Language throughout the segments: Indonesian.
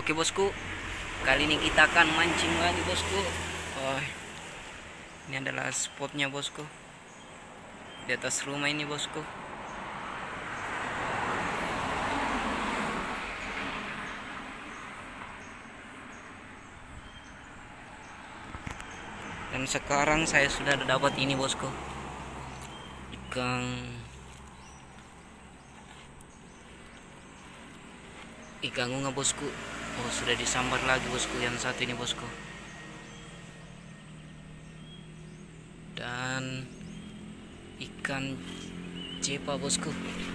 Oke bosku, kali ini kita akan mancing lagi bosku. Oh, ini adalah spotnya bosku, di atas rumah ini bosku. Dan sekarang saya sudah dapat ini bosku, ikan unga bosku. Oh, sudah disambar lagi bosku yang satu ini bosku. Dan ikan cepa bosku.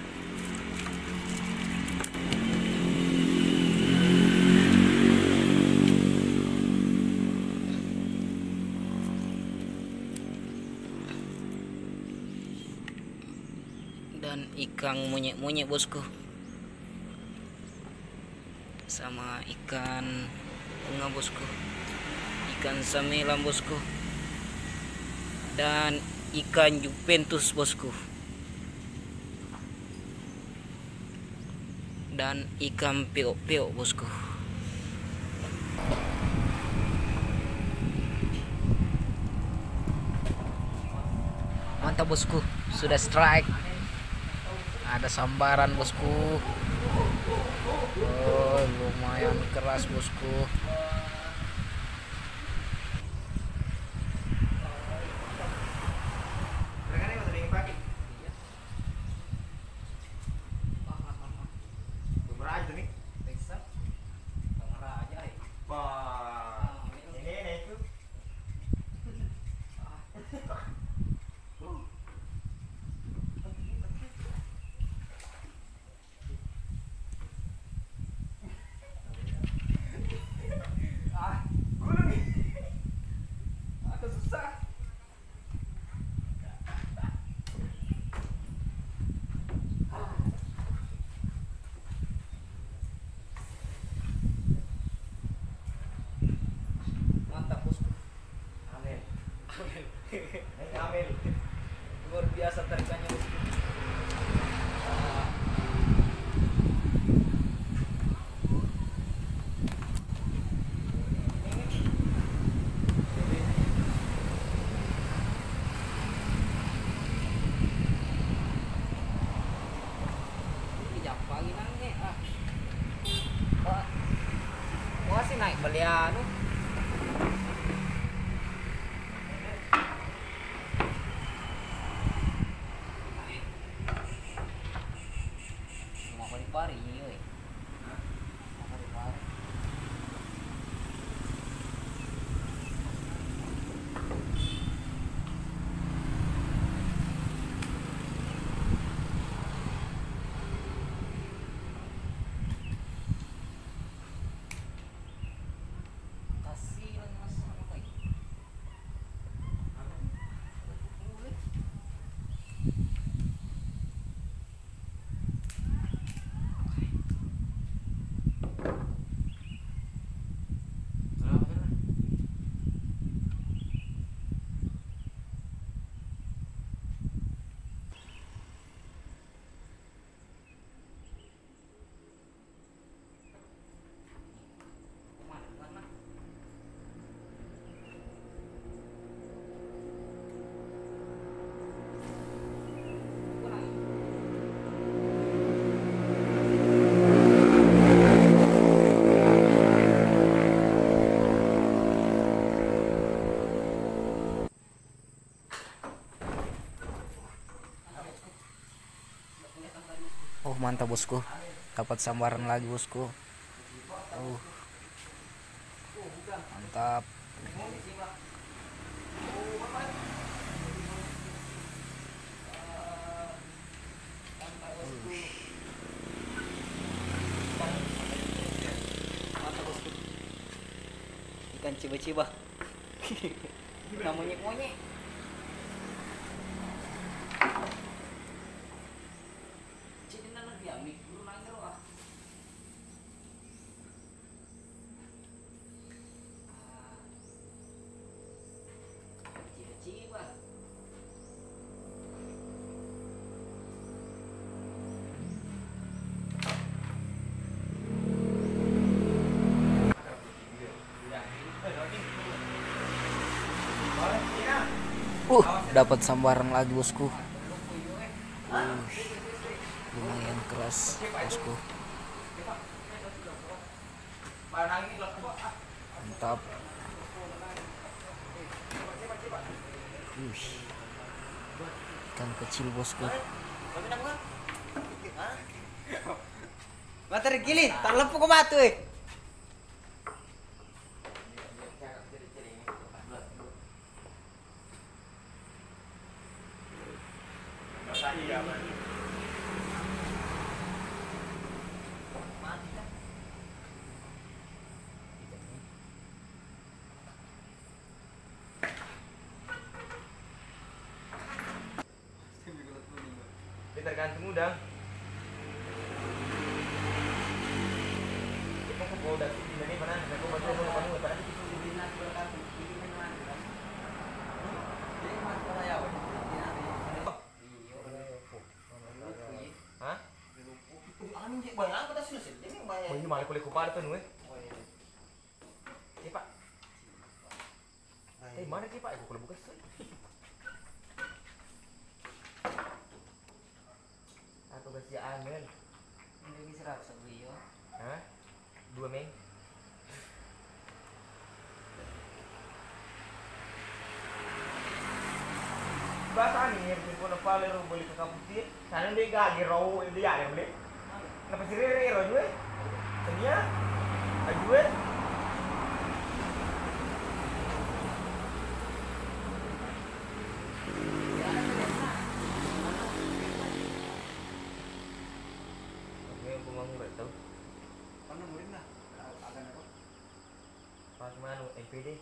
Dan ikan monyet-monyet bosku, sama ikan bunga bosku, ikan samelan bosku, dan ikan juventus bosku, dan ikan peok-peok bosku. Mantap bosku, sudah strike. Ada sambaran bosku. Oh, lumayan keras bosku. Amel, luar biasa tarikannya bosku. Wah sih naik belian. Pari, yoi. Oh mantap bosku, dapat sambaran lagi bosku. Oh mantap. Ikan ciba-ciba. Namanya monyet. dapat sambaran lagi bosku. Lumayan keras bosku, mantap. Ikan kecil bosku. Materi gili, terlepu ke batu eh. Tergantung udang. Kita kan udah di sini mana? Aku baru mau kamu pada itu di dinas berkatu. Ini mana? Ini mana para ya? Hah? Anu je banyak apa tak selesai? Ini banyak. Oh, ini malah kulit kupar tu nuai. Pak. Mana Pak? Aku kalau buka sih. Atau bersih angin. Ini bisa rasa beliau. Hah? 2 meng. Bahasa ni yang pun apa lero boleh ke kampus sana dia gak giro dia ada boleh. Napa sih rero juga? Tanya. Ajue. NPD.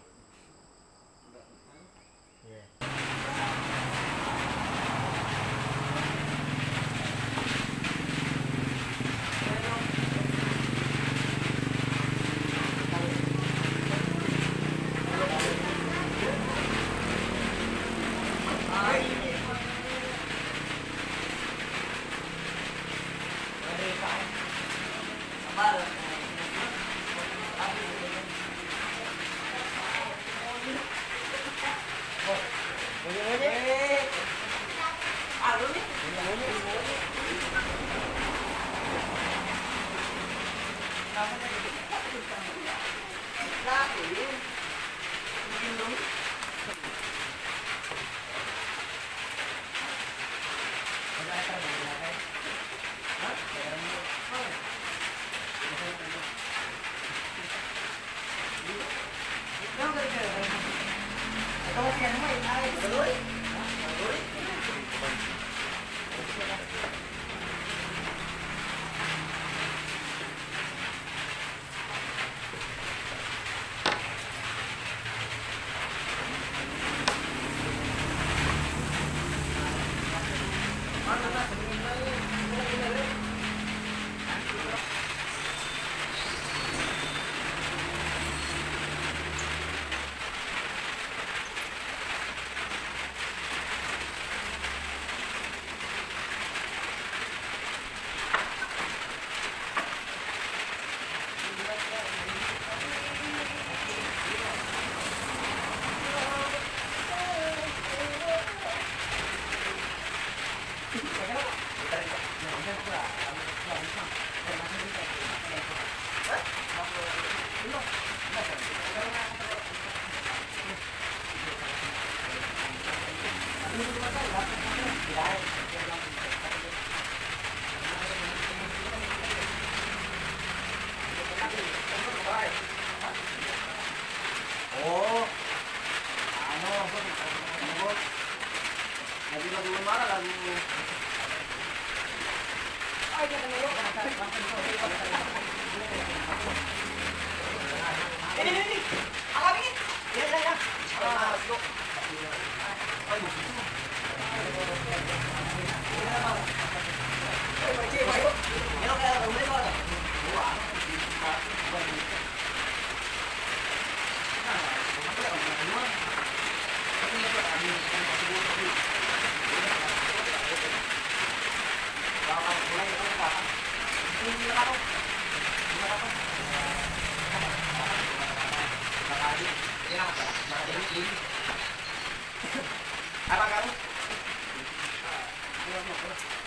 Apa kamu?